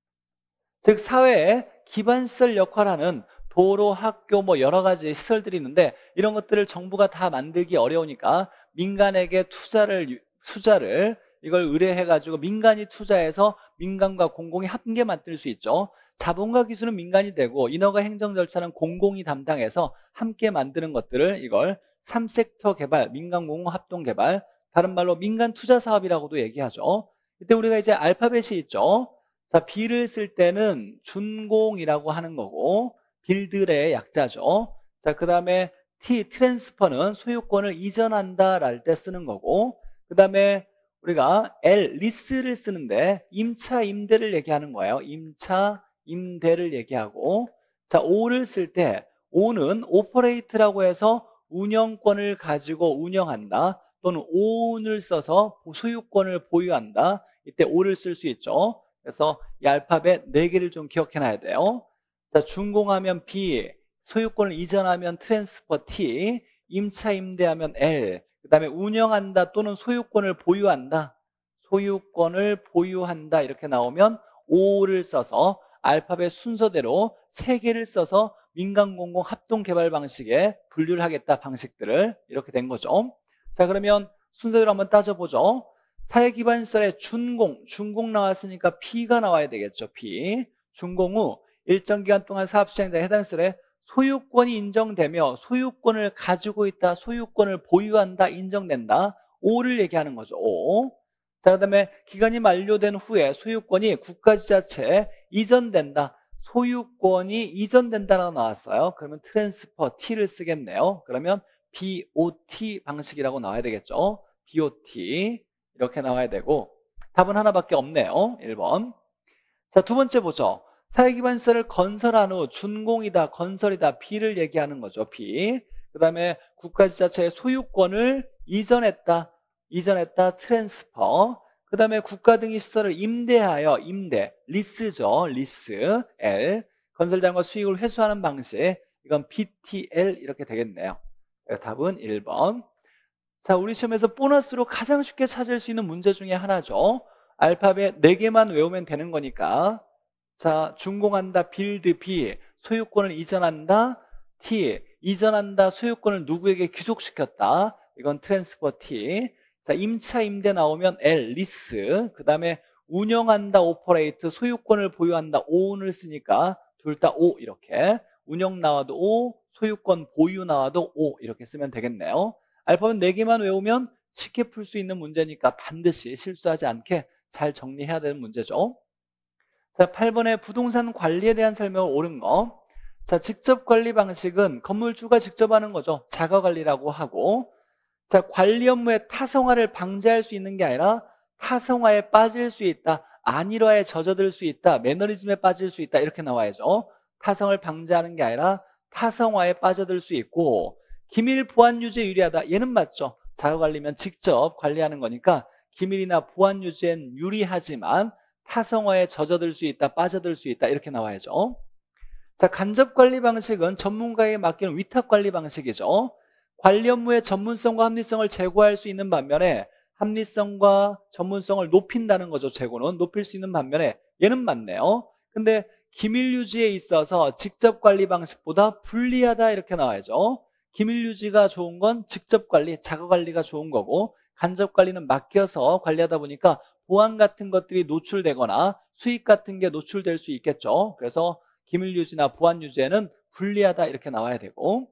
Speaker 1: 즉 사회에 기반 시설 역할하는 도로, 학교 뭐 여러 가지 시설들이 있는데 이런 것들을 정부가 다 만들기 어려우니까 민간에게 투자를 투자를 이걸 의뢰해가지고 민간이 투자해서 민간과 공공이 함께 만들 수 있죠. 자본과 기술은 민간이 되고 인허가 행정 절차는 공공이 담당해서 함께 만드는 것들을 이걸 삼 섹터 개발, 민간 공공 합동 개발, 다른 말로 민간 투자 사업이라고도 얘기하죠. 이때 우리가 이제 알파벳이 있죠. 자, B를 쓸 때는 준공이라고 하는 거고 빌드의 약자죠. 자, 그 다음에 T, 트랜스퍼는 소유권을 이전한다 랄 때 쓰는 거고, 그 다음에 우리가 L, 리스를 쓰는데 임차 임대를 얘기하는 거예요. 임차 임대를 얘기하고, 자, O를 쓸 때 O는 operate라고 해서 운영권을 가지고 운영한다. 또는 own을 써서 소유권을 보유한다. 이때 o를 쓸 수 있죠. 그래서 이 알파벳 네 개를 좀 기억해 놔야 돼요. 자, 준공하면 B, 소유권을 이전하면 트랜스퍼 T, 임차 임대하면 L, 그 다음에 운영한다 또는 소유권을 보유한다. 소유권을 보유한다 이렇게 나오면 오를 써서 알파벳 순서대로 세 개를 써서 민간공공 합동개발 방식에 분류를 하겠다 방식들을 이렇게 된 거죠. 자, 그러면 순서대로 한번 따져보죠. 사회기반시설에 준공, 준공 나왔으니까 P가 나와야 되겠죠. P. 준공 후 일정 기간 동안 사업시행자에 해당 시설에 소유권이 인정되며 소유권을 가지고 있다, 소유권을 보유한다, 인정된다. 오를 얘기하는 거죠. 오. 자, 그 다음에 기간이 만료된 후에 소유권이 국가지자체에 이전된다. 소유권이 이전된다라고 나왔어요. 그러면 트랜스퍼 T를 쓰겠네요. 그러면 비오티 방식이라고 나와야 되겠죠. 비오티 이렇게 나와야 되고 답은 하나밖에 없네요. 일 번. 자, 두 번째 보죠. 사회기반시설을 건설한 후 준공이다, 건설이다, B를 얘기하는 거죠. B. 그 다음에 국가지자체의 소유권을 이전했다, 이전했다, 트랜스퍼. 그 다음에 국가 등의 시설을 임대하여, 임대, 리스죠. 리스, L. 건설장과 수익을 회수하는 방식. 이건 비티엘 이렇게 되겠네요. 답은 일 번. 자, 우리 시험에서 보너스로 가장 쉽게 찾을 수 있는 문제 중에 하나죠. 알파벳 네 개만 외우면 되는 거니까. 자, 준공한다, 빌드 B, 소유권을 이전한다, T, 이전한다, 소유권을 누구에게 귀속시켰다. 이건 트랜스퍼 T. 자, 임차 임대 나오면 L, 리스. 그 다음에 운영한다, 오퍼레이트, 소유권을 보유한다, own을 쓰니까 둘 다 O 이렇게. 운영 나와도 O, 소유권 보유 나와도 O 이렇게 쓰면 되겠네요. 알파벳 네 개만 외우면 쉽게 풀 수 있는 문제니까 반드시 실수하지 않게 잘 정리해야 되는 문제죠. 자, 팔 번에 부동산 관리에 대한 설명을 옳은 거. 자, 직접 관리 방식은 건물주가 직접 하는 거죠. 자가 관리라고 하고. 자, 관리 업무의 타성화를 방지할 수 있는 게 아니라 타성화에 빠질 수 있다, 안일화에 젖어들 수 있다, 매너리즘에 빠질 수 있다 이렇게 나와야죠. 타성을 방지하는 게 아니라 타성화에 빠져들 수 있고, 기밀 보안 유지에 유리하다. 얘는 맞죠. 자가 관리면 직접 관리하는 거니까 기밀이나 보안 유지엔 유리하지만 타성화에 젖어들 수 있다, 빠져들 수 있다 이렇게 나와야죠. 자, 간접 관리 방식은 전문가에게 맡기는 위탁 관리 방식이죠. 관리 업무의 전문성과 합리성을 제고할 수 있는 반면에 합리성과 전문성을 높인다는 거죠. 제고는 높일 수 있는 반면에 얘는 맞네요. 근데 기밀 유지에 있어서 직접 관리 방식보다 불리하다 이렇게 나와야죠. 기밀 유지가 좋은 건 직접 관리, 자가 관리가 좋은 거고, 간접 관리는 맡겨서 관리하다 보니까 보안 같은 것들이 노출되거나 수익 같은 게 노출될 수 있겠죠. 그래서 기밀 유지나 보안 유지에는 불리하다 이렇게 나와야 되고,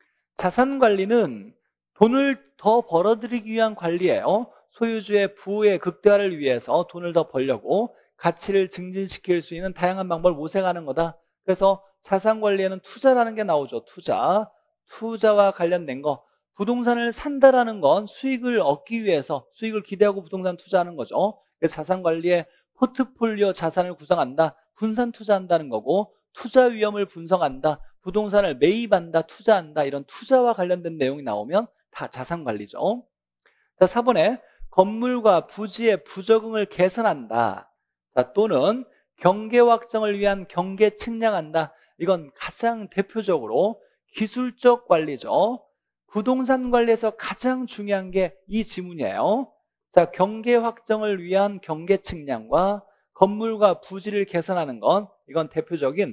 Speaker 1: 자산 관리는 돈을 더 벌어들이기 위한 관리예요. 소유주의 부의 극대화를 위해서 돈을 더 벌려고 가치를 증진시킬 수 있는 다양한 방법을 모색하는 거다. 그래서 자산 관리에는 투자라는 게 나오죠. 투자. 투자와 관련된 거. 부동산을 산다라는 건 수익을 얻기 위해서, 수익을 기대하고 부동산 투자하는 거죠. 그래서 자산 관리에 포트폴리오 자산을 구성한다, 분산 투자한다는 거고, 투자 위험을 분석한다, 부동산을 매입한다, 투자한다, 이런 투자와 관련된 내용이 나오면 다 자산 관리죠. 자, 사 번에 건물과 부지의 부적응을 개선한다. 자, 또는 경계 확정을 위한 경계 측량한다. 이건 가장 대표적으로 기술적 관리죠. 부동산 관리에서 가장 중요한 게 이 지문이에요. 자, 경계 확정을 위한 경계 측량과 건물과 부지를 개선하는 건 이건 대표적인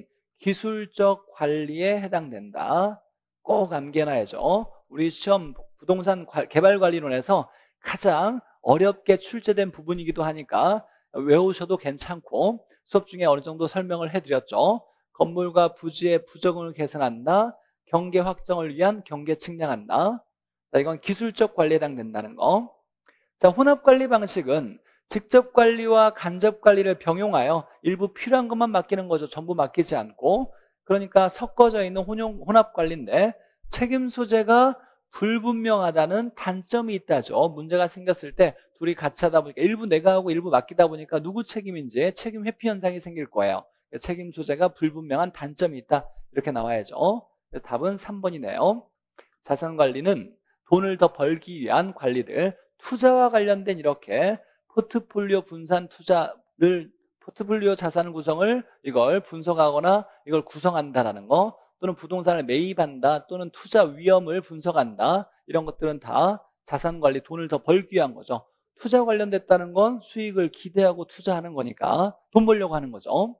Speaker 1: 기술적 관리에 해당된다. 꼭 암기해놔야죠. 우리 시험 부동산 개발관리론에서 가장 어렵게 출제된 부분이기도 하니까 외우셔도 괜찮고, 수업 중에 어느 정도 설명을 해드렸죠. 건물과 부지의 부적응을 개선한다, 경계 확정을 위한 경계 측량한다. 자, 이건 기술적 관리에 해당된다는 거. 자, 혼합관리 방식은 직접 관리와 간접 관리를 병용하여 일부 필요한 것만 맡기는 거죠. 전부 맡기지 않고. 그러니까 섞어져 있는 혼용, 혼합관리인데 책임 소재가 불분명하다는 단점이 있다죠. 문제가 생겼을 때 둘이 같이 하다 보니까 일부 내가 하고 일부 맡기다 보니까 누구 책임인지 책임 회피 현상이 생길 거예요. 책임 소재가 불분명한 단점이 있다. 이렇게 나와야죠. 답은 삼 번이네요. 자산관리는 돈을 더 벌기 위한 관리들, 투자와 관련된 이렇게 포트폴리오 분산 투자를 포트폴리오 자산 구성을 이걸 분석하거나 이걸 구성한다라는 거, 또는 부동산을 매입한다, 또는 투자 위험을 분석한다, 이런 것들은 다 자산관리, 돈을 더 벌기 위한 거죠. 투자 관련됐다는 건 수익을 기대하고 투자하는 거니까 돈 벌려고 하는 거죠.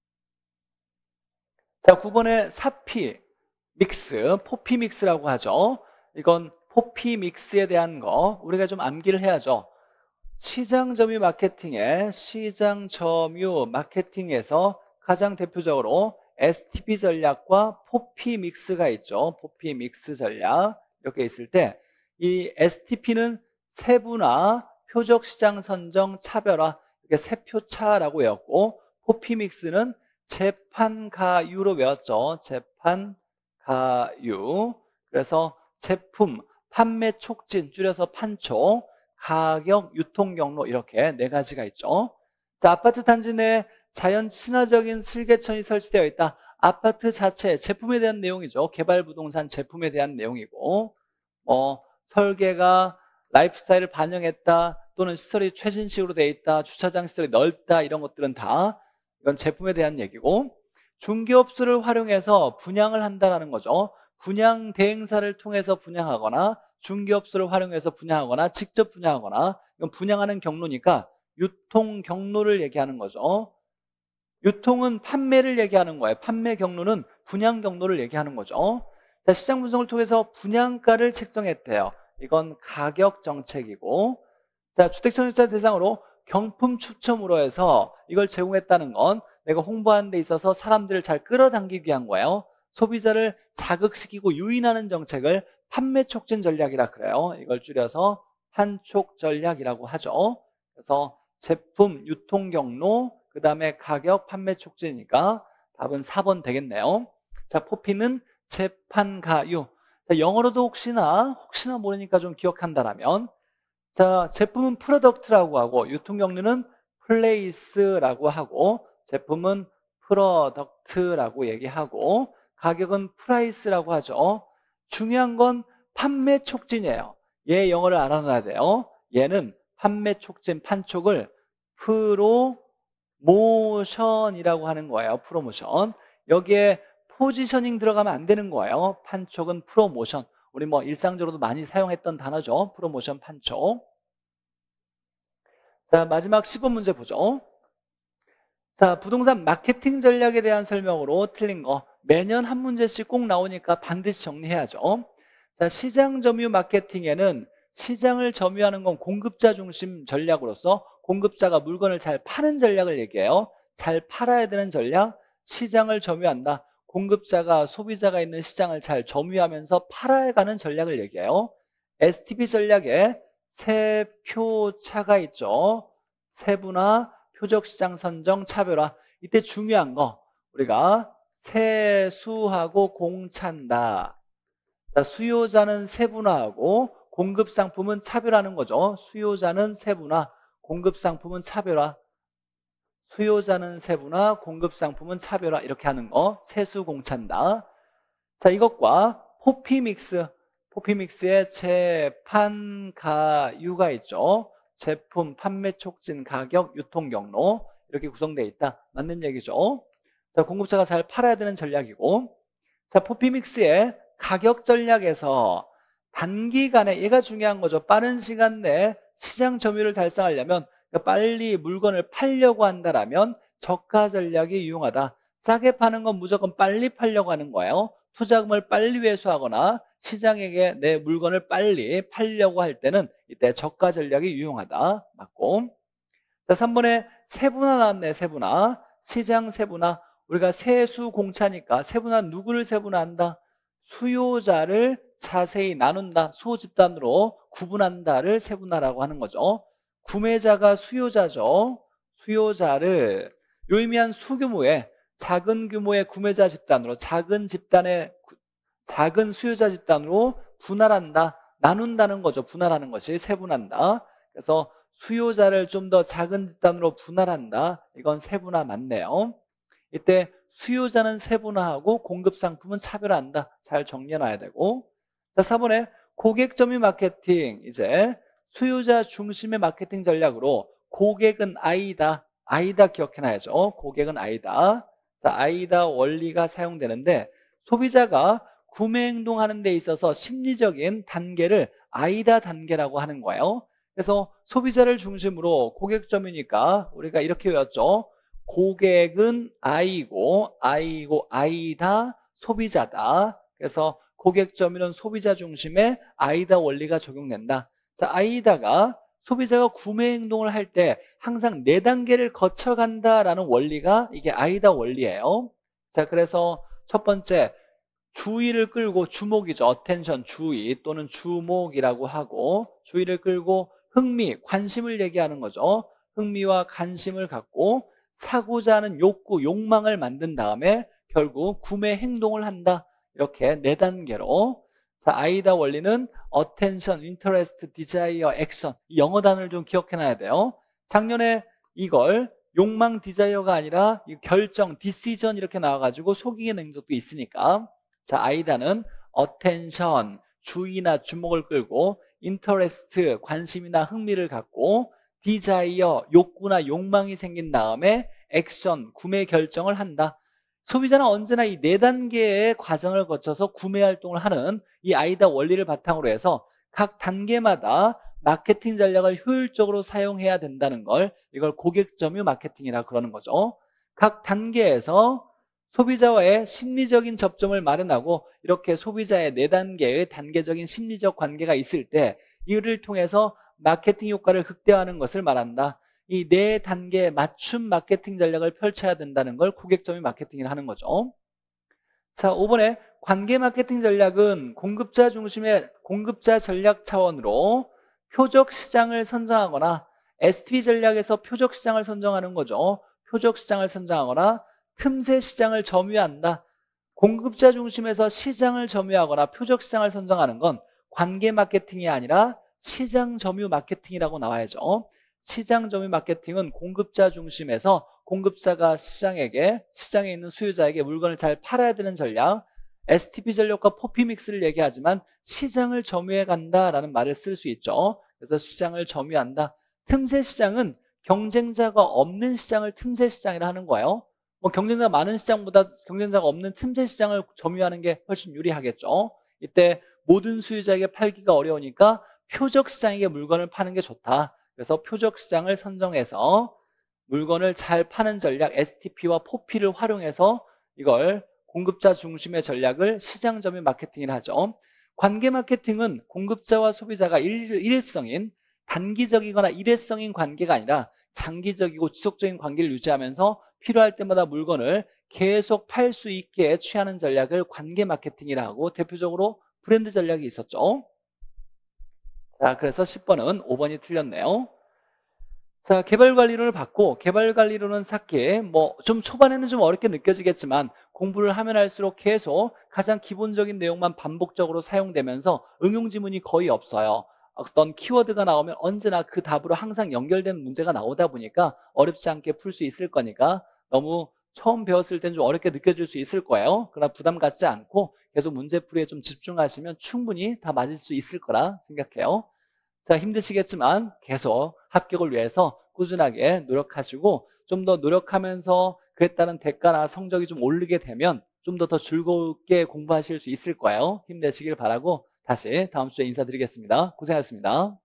Speaker 1: 자, 구 번에 사피 믹스, 포피 믹스라고 하죠. 이건 포피 믹스에 대한 거 우리가 좀 암기를 해야죠. 시장 점유 마케팅에 시장 점유 마케팅에서 가장 대표적으로 에스티피 전략과 포피 믹스가 있죠. 포피 믹스 전략 이렇게 있을 때 이 에스티피는 세분화, 표적 시장 선정, 차별화, 이렇게 세표차라고 외웠고, 포피 믹스는 재판가유로 외웠죠. 재판가유. 그래서 제품, 판매 촉진, 줄여서 판촉, 가격, 유통 경로, 이렇게 네 가지가 있죠. 자, 아파트 단지 내에 자연 친화적인 슬개천이 설치되어 있다. 아파트 자체, 제품에 대한 내용이죠. 개발 부동산 제품에 대한 내용이고, 뭐 설계가 라이프스타일을 반영했다, 또는 시설이 최신식으로 되어 있다, 주차장 시설이 넓다, 이런 것들은 다 이건 제품에 대한 얘기고, 중개업소를 활용해서 분양을 한다는 거죠. 분양 대행사를 통해서 분양하거나 중개업소를 활용해서 분양하거나 직접 분양하거나, 이건 분양하는 경로니까 유통 경로를 얘기하는 거죠. 유통은 판매를 얘기하는 거예요. 판매 경로는 분양 경로를 얘기하는 거죠. 자, 시장 분석을 통해서 분양가를 책정했대요. 이건 가격 정책이고, 자, 주택청약자 대상으로 경품 추첨으로 해서 이걸 제공했다는 건 내가 홍보하는 데 있어서 사람들을 잘 끌어당기기 위한 거예요. 소비자를 자극시키고 유인하는 정책을 판매 촉진 전략이라 그래요. 이걸 줄여서 판촉 전략이라고 하죠. 그래서 제품, 유통 경로, 그 다음에 가격, 판매 촉진이니까 답은 사 번 되겠네요. 자, 포피는 재판가유. 자, 영어로도 혹시나 혹시나 모르니까 좀 기억한다라면, 자, 제품은 프로덕트라고 하고 유통 경로는 플레이스라고 하고 제품은 프로덕트라고 얘기하고 가격은 프라이스라고 하죠. 중요한 건 판매 촉진이에요. 얘 영어를 알아놔야 돼요. 얘는 판매 촉진, 판촉을 프로모션이라고 하는 거예요. 프로모션. 여기에 포지셔닝 들어가면 안 되는 거예요. 판촉은 프로모션. 우리 뭐 일상적으로도 많이 사용했던 단어죠. 프로모션, 판촉. 자, 마지막 십 번 문제 보죠. 자, 부동산 마케팅 전략에 대한 설명으로 틀린 거 매년 한 문제씩 꼭 나오니까 반드시 정리해야죠. 자, 시장 점유 마케팅에는 시장을 점유하는 건 공급자 중심 전략으로서 공급자가 물건을 잘 파는 전략을 얘기해요. 잘 팔아야 되는 전략, 시장을 점유한다. 공급자가, 소비자가 있는 시장을 잘 점유하면서 팔아가는 전략을 얘기해요. 에스티피 전략에 세표차가 있죠. 세분화, 표적시장 선정, 차별화. 이때 중요한 거 우리가 세수하고 공찬다. 자, 수요자는 세분화하고 공급상품은 차별화하는 거죠. 수요자는 세분화, 공급상품은 차별화. 수요자는 세분화, 공급상품은 차별화, 이렇게 하는 거 세수공찬다. 자, 이것과 포피믹스, 포피믹스의 재판가유가 있죠. 제품, 판매 촉진, 가격, 유통 경로, 이렇게 구성되어 있다. 맞는 얘기죠. 자, 공급자가 잘 팔아야 되는 전략이고, 자, 포피믹스의 가격 전략에서 단기간에, 얘가 중요한 거죠. 빠른 시간 내에 시장 점유율을 달성하려면, 그러니까 빨리 물건을 팔려고 한다라면 저가 전략이 유용하다. 싸게 파는 건 무조건 빨리 팔려고 하는 거예요. 투자금을 빨리 회수하거나 시장에게 내 물건을 빨리 팔려고 할 때는 이때 저가 전략이 유용하다. 맞고. 자, 삼 번에 세분화 나왔네. 세분화. 시장 세분화. 우리가 세수공차니까 세분화, 누구를 세분화한다? 수요자를 자세히 나눈다. 소집단으로 구분한다를 세분화라고 하는 거죠. 구매자가 수요자죠. 수요자를 유의미한 수규모의 작은 규모의 구매자 집단으로, 작은 집단의 작은 수요자 집단으로 분할한다. 나눈다는 거죠. 분할하는 것이 세분한다. 그래서 수요자를 좀 더 작은 집단으로 분할한다. 이건 세분화 맞네요. 이때 수요자는 세분화하고 공급 상품은 차별화한다. 잘 정리해놔야 되고. 자, 사 번에 고객 점유 마케팅. 이제 수요자 중심의 마케팅 전략으로 고객은 아이다. 아이다 기억해놔야죠. 고객은 아이다. 자, 아이다 원리가 사용되는데 소비자가 구매 행동하는 데 있어서 심리적인 단계를 아이다 단계라고 하는 거예요. 그래서 소비자를 중심으로 고객 점유니까 우리가 이렇게 외웠죠. 고객은 아이고 아이고 아이다 소비자다. 그래서 고객 점유는 소비자 중심의 아이다 원리가 적용된다. 자, 아이다가 소비자가 구매 행동을 할 때 항상 네 단계를 거쳐간다라는 원리가 이게 아이다 원리예요. 자, 그래서 첫 번째 주의를 끌고 주목이죠. attention, 주의 또는 주목이라고 하고 주의를 끌고 흥미, 관심을 얘기하는 거죠. 흥미와 관심을 갖고 사고자 하는 욕구, 욕망을 만든 다음에 결국 구매 행동을 한다. 이렇게 네 단계로. 자, 아이다 원리는 attention, interest, desire, action. 이 영어 단어를 좀 기억해놔야 돼요. 작년에 이걸 욕망, desire가 아니라 결정, decision 이렇게 나와가지고 속이게 낸 적도 있으니까. 자, 아이다는 attention, 주의나 주목을 끌고 interest, 관심이나 흥미를 갖고 desire, 욕구나 욕망이 생긴 다음에 action, 구매 결정을 한다. 소비자는 언제나 이 네 단계의 과정을 거쳐서 구매 활동을 하는 이 아이다 원리를 바탕으로 해서 각 단계마다 마케팅 전략을 효율적으로 사용해야 된다는 걸 이걸 고객 점유 마케팅이라 그러는 거죠. 각 단계에서 소비자와의 심리적인 접점을 마련하고 이렇게 소비자의 네 단계의 단계적인 심리적 관계가 있을 때 이를 통해서 마케팅 효과를 극대화하는 것을 말한다. 이 네 단계 맞춤 마케팅 전략을 펼쳐야 된다는 걸 고객 점유 마케팅을 하는 거죠. 자, 오 번에 관계 마케팅 전략은 공급자 중심의 공급자 전략 차원으로 표적 시장을 선정하거나 에스티피 전략에서 표적 시장을 선정하는 거죠. 표적 시장을 선정하거나 틈새 시장을 점유한다. 공급자 중심에서 시장을 점유하거나 표적 시장을 선정하는 건 관계 마케팅이 아니라 시장 점유 마케팅이라고 나와야죠. 시장 점유 마케팅은 공급자 중심에서 공급자가 시장에게 시장에 있는 수요자에게 물건을 잘 팔아야 되는 전략, 에스티피 전략과 포피 믹스를 얘기하지만 시장을 점유해 간다라는 말을 쓸 수 있죠. 그래서 시장을 점유한다. 틈새 시장은 경쟁자가 없는 시장을 틈새 시장이라 하는 거예요. 뭐 경쟁자가 많은 시장보다 경쟁자가 없는 틈새 시장을 점유하는 게 훨씬 유리하겠죠. 이때 모든 수요자에게 팔기가 어려우니까 표적 시장에게 물건을 파는 게 좋다. 그래서 표적 시장을 선정해서 물건을 잘 파는 전략 에스티피와 포피를 활용해서 이걸 공급자 중심의 전략을 시장 점유 마케팅이라 하죠. 관계 마케팅은 공급자와 소비자가 일, 일회성인 단기적이거나 일회성인 관계가 아니라 장기적이고 지속적인 관계를 유지하면서 필요할 때마다 물건을 계속 팔 수 있게 취하는 전략을 관계 마케팅이라 하고 대표적으로 브랜드 전략이 있었죠. 자, 그래서 십 번은 오 번이 틀렸네요. 자, 개발관리론을 받고 개발관리론은 쌓기 뭐 좀 초반에는 좀 어렵게 느껴지겠지만 공부를 하면 할수록 계속 가장 기본적인 내용만 반복적으로 사용되면서 응용 지문이 거의 없어요. 어떤 키워드가 나오면 언제나 그 답으로 항상 연결된 문제가 나오다 보니까 어렵지 않게 풀 수 있을 거니까 너무 처음 배웠을 땐 좀 어렵게 느껴질 수 있을 거예요. 그러나 부담 갖지 않고 계속 문제풀이에 좀 집중하시면 충분히 다 맞을 수 있을 거라 생각해요. 자, 힘드시겠지만 계속 합격을 위해서 꾸준하게 노력하시고 좀 더 노력하면서 그에 따른 대가나 성적이 좀 오르게 되면 좀 더 더 즐겁게 공부하실 수 있을 거예요. 힘내시길 바라고 다시 다음 주에 인사드리겠습니다. 고생하셨습니다.